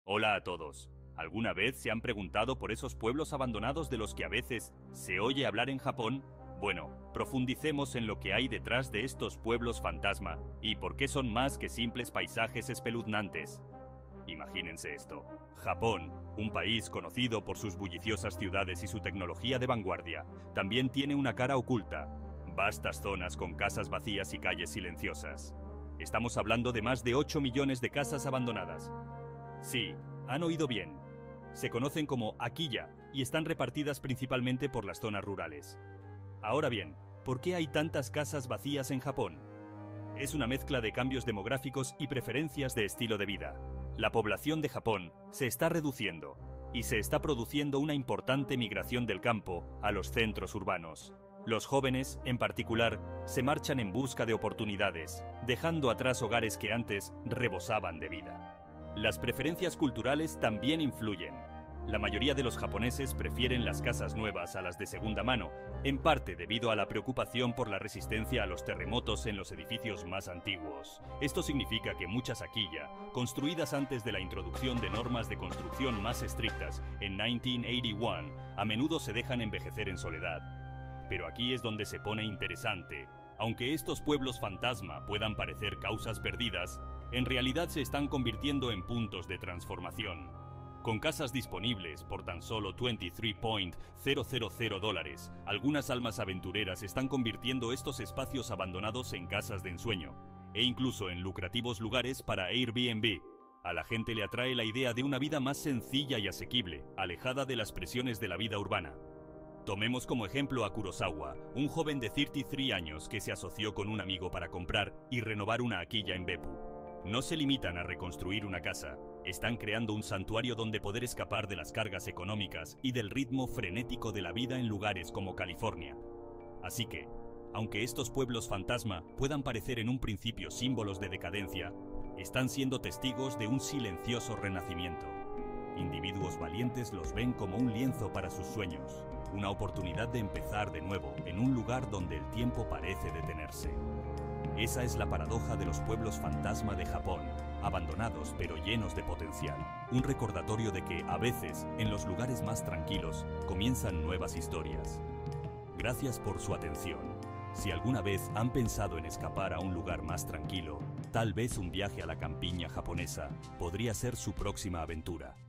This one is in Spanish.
Hola a todos. ¿Alguna vez se han preguntado por esos pueblos abandonados de los que a veces se oye hablar en Japón? Bueno, profundicemos en lo que hay detrás de estos pueblos fantasma y por qué son más que simples paisajes espeluznantes. Imagínense esto. Japón, un país conocido por sus bulliciosas ciudades y su tecnología de vanguardia, también tiene una cara oculta. Vastas zonas con casas vacías y calles silenciosas. Estamos hablando de más de 8 millones de casas abandonadas. Sí, han oído bien. Se conocen como Akiya y están repartidas principalmente por las zonas rurales. Ahora bien, ¿por qué hay tantas casas vacías en Japón? Es una mezcla de cambios demográficos y preferencias de estilo de vida. La población de Japón se está reduciendo y se está produciendo una importante migración del campo a los centros urbanos. Los jóvenes, en particular, se marchan en busca de oportunidades, dejando atrás hogares que antes rebosaban de vida. Las preferencias culturales también influyen. La mayoría de los japoneses prefieren las casas nuevas a las de segunda mano, en parte debido a la preocupación por la resistencia a los terremotos en los edificios más antiguos. Esto significa que muchas Akiya, construidas antes de la introducción de normas de construcción más estrictas en 1981, a menudo se dejan envejecer en soledad. Pero aquí es donde se pone interesante. Aunque estos pueblos fantasma puedan parecer causas perdidas, en realidad se están convirtiendo en puntos de transformación. Con casas disponibles por tan solo $23,000, algunas almas aventureras están convirtiendo estos espacios abandonados en casas de ensueño, e incluso en lucrativos lugares para Airbnb. A la gente le atrae la idea de una vida más sencilla y asequible, alejada de las presiones de la vida urbana. Tomemos como ejemplo a Kurosawa, un joven de 33 años que se asoció con un amigo para comprar y renovar una Akiya en Beppu. No se limitan a reconstruir una casa, están creando un santuario donde poder escapar de las cargas económicas y del ritmo frenético de la vida en lugares como California. Así que, aunque estos pueblos fantasma puedan parecer en un principio símbolos de decadencia, están siendo testigos de un silencioso renacimiento. Individuos valientes los ven como un lienzo para sus sueños, una oportunidad de empezar de nuevo en un lugar donde el tiempo parece detenerse. Esa es la paradoja de los pueblos fantasma de Japón, abandonados pero llenos de potencial. Un recordatorio de que, a veces, en los lugares más tranquilos, comienzan nuevas historias. Gracias por su atención. Si alguna vez han pensado en escapar a un lugar más tranquilo, tal vez un viaje a la campiña japonesa podría ser su próxima aventura.